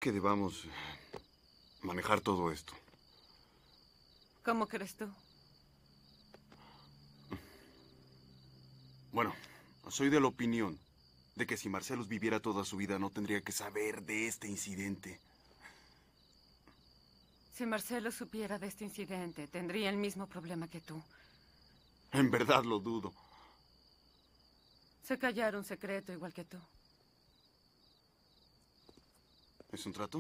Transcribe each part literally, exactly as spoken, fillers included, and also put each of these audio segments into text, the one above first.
que debamos manejar todo esto? ¿Cómo crees tú? Bueno, soy de la opinión de que si Marcellus viviera toda su vida no tendría que saber de este incidente. Si Marcelo supiera de este incidente, tendría el mismo problema que tú. En verdad lo dudo. Sé callar un secreto igual que tú. ¿Es un trato?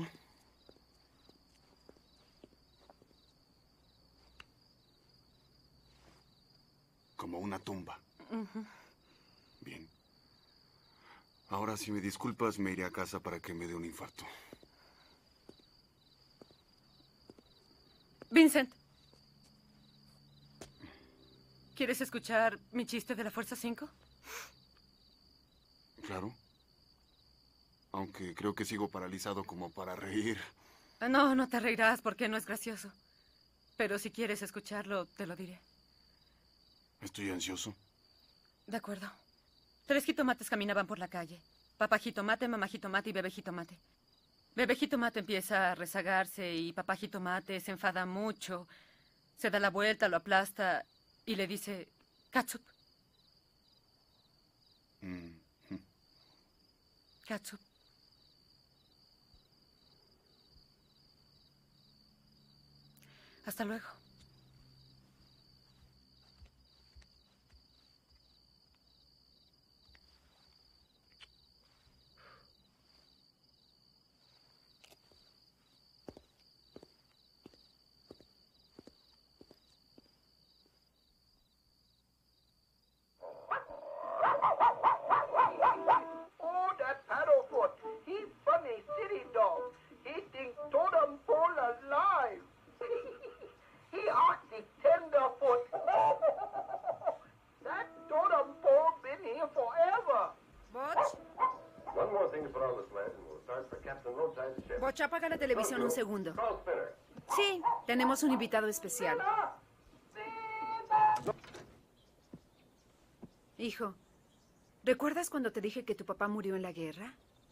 Como una tumba. Uh-huh. Bien. Ahora, si me disculpas, me iré a casa para que me dé un infarto. Vincent. ¿Quieres escuchar mi chiste de la Fuerza cinco? Claro. Aunque creo que sigo paralizado como para reír. No, no te reirás porque no es gracioso. Pero si quieres escucharlo, te lo diré. Estoy ansioso. De acuerdo. Tres jitomates caminaban por la calle. Papá jitomate, mamá jitomate y bebé jitomate. Bebé jitomate empieza a rezagarse y papá jitomate se enfada mucho. Se da la vuelta, lo aplasta y le dice, catsup. Mm. Catsup. Hasta luego. Oh, that Paddlefoot. He funny city dog. He think totem pole alive. He Arctic tenderfoot. That totem pole been here forever. Butch, One more thing to put on the sled, and we'll start for Captain Roadside's ship. Butch, apaga la televisión un segundo. Carl Spinner. Sí, tenemos un invitado especial. Hijo, ¿recuerdas cuando te dije que tu papá murió en la guerra?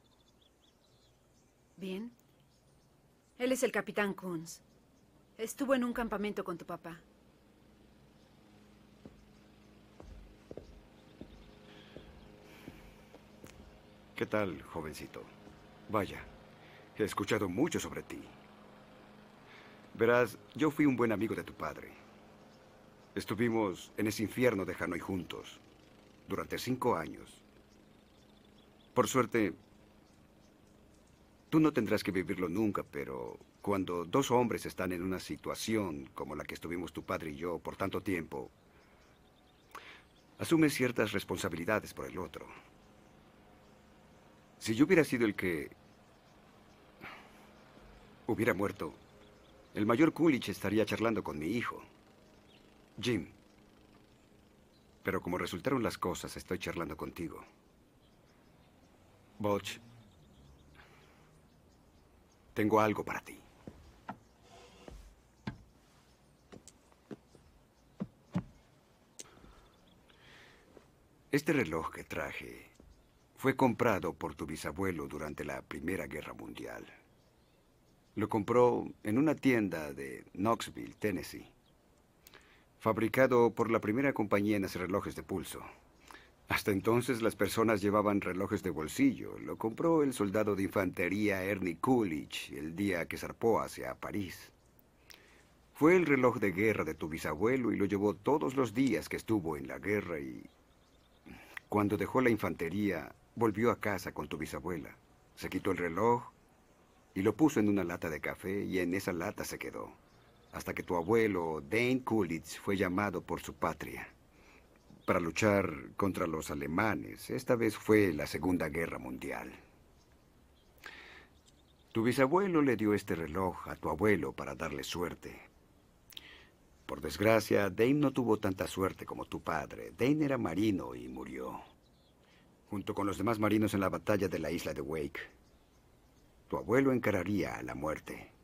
Bien. Él es el capitán Kunz. Estuvo en un campamento con tu papá. ¿Qué tal, jovencito? Vaya, he escuchado mucho sobre ti. Verás, yo fui un buen amigo de tu padre. Estuvimos en ese infierno de Hanoi juntos durante cinco años. Por suerte, tú no tendrás que vivirlo nunca, pero cuando dos hombres están en una situación como la que estuvimos tu padre y yo por tanto tiempo, asumen ciertas responsabilidades por el otro. Si yo hubiera sido el que hubiera muerto, el mayor Coolidge estaría charlando con mi hijo, Jim. Pero como resultaron las cosas, estoy charlando contigo. Butch, tengo algo para ti. Este reloj que traje fue comprado por tu bisabuelo durante la Primera Guerra Mundial. Lo compró en una tienda de Knoxville, Tennessee. Fabricado por la primera compañía en hacer relojes de pulso. Hasta entonces las personas llevaban relojes de bolsillo. Lo compró el soldado de infantería Ernie Coolidge el día que zarpó hacia París. Fue el reloj de guerra de tu bisabuelo y lo llevó todos los días que estuvo en la guerra y... Cuando dejó la infantería, volvió a casa con tu bisabuela. Se quitó el reloj y lo puso en una lata de café y en esa lata se quedó. Hasta que tu abuelo, Dane Coolidge, fue llamado por su patria para luchar contra los alemanes. Esta vez fue la Segunda Guerra Mundial. Tu bisabuelo le dio este reloj a tu abuelo para darle suerte. Por desgracia, Dane no tuvo tanta suerte como tu padre. Dane era marino y murió, junto con los demás marinos en la batalla de la isla de Wake. Tu abuelo encararía a la muerte.